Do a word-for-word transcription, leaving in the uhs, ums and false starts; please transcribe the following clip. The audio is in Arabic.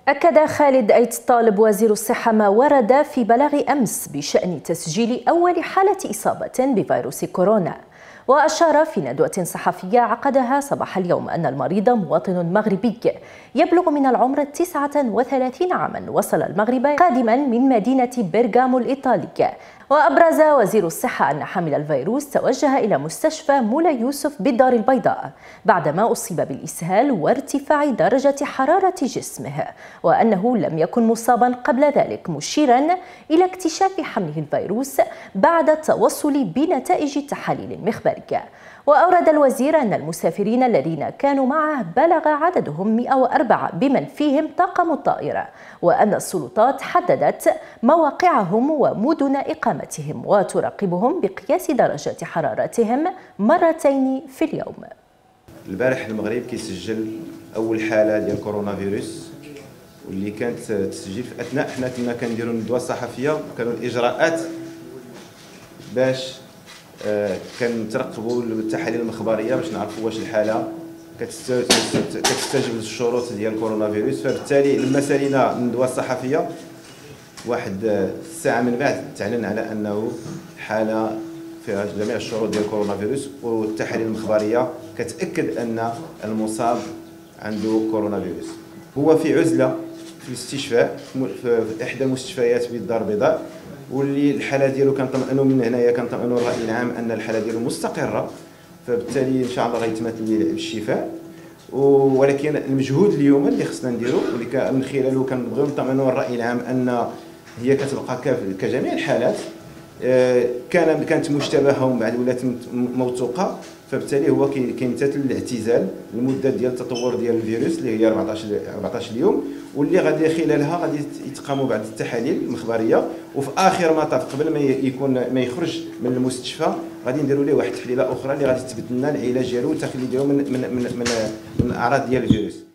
أكد خالد أيت طالب وزير الصحة ما ورد في بلاغ أمس بشأن تسجيل أول حالة إصابة بفيروس كورونا، وأشار في ندوة صحفية عقدها صباح اليوم أن المريض مواطن مغربي يبلغ من العمر تسعة وثلاثين عاما، وصل المغرب قادما من مدينة بيرغامو الإيطالية. وأبرز وزير الصحة أن حامل الفيروس توجه إلى مستشفى مولاي يوسف بالدار البيضاء بعدما أصيب بالإسهال وارتفاع درجة حرارة جسمه، وأنه لم يكن مصابا قبل ذلك، مشيرا إلى اكتشاف حمله الفيروس بعد التوصل بنتائج التحاليل المخبرية. وأورد الوزير أن المسافرين الذين كانوا معه بلغ عددهم مئة وأربعة بمن فيهم طاقم الطائرة، وأن السلطات حددت مواقعهم ومدن إقامتهم وتراقبهم بقياس درجة حرارتهم مرتين في اليوم. البارح المغرب كيسجل أول حالة ديال كورونا فيروس، واللي كانت تسجيل في أثناء حنا كنا كنديروا الندوة الصحفية، وكانوا الإجراءات باش كنترقبوا التحاليل المخبريه باش نعرفوا واش الحاله كتستجب للشروط ديال كورونا فيروس. فبالتالي لما سالينا الندوه الصحفيه واحد الساعه من بعد تعلن على انه حاله فيها جميع الشروط ديال كورونا فيروس، والتحاليل المخبريه كتاكد ان المصاب عنده كورونا فيروس. هو في عزله في الاستشفاء في احدى المستشفيات بالدار البيضاء، واللي الحاله ديالو كنطمئنوا من هنايا كنطمئنوا الراي العام ان الحاله ديالو مستقره، فبالتالي ان شاء الله غيتمثل بالشفاء. ولكن المجهود اليوم اللي خصنا نديرو واللي من خلاله كنبغيو نطمئنوا الراي العام ان هي كتبقى كجميع الحالات كان كانت مشتبهه ومن بعد ولات موثوقه، فبالتالي هو كيمتثل الاعتزال لمده ديال التطور ديال الفيروس اللي هي أربعطاش اليوم، واللي غادي خلالها غادي يتقاموا بعض التحاليل المخبريه، وفي اخر مطاف قبل ما يكون ما يخرج من المستشفى غادي نديروا ليه واحد التحليله اخرى اللي غادي تثبت لنا العلاج ديالو والتخلي ديالو من من من من, من الاعراض ديال الفيروس.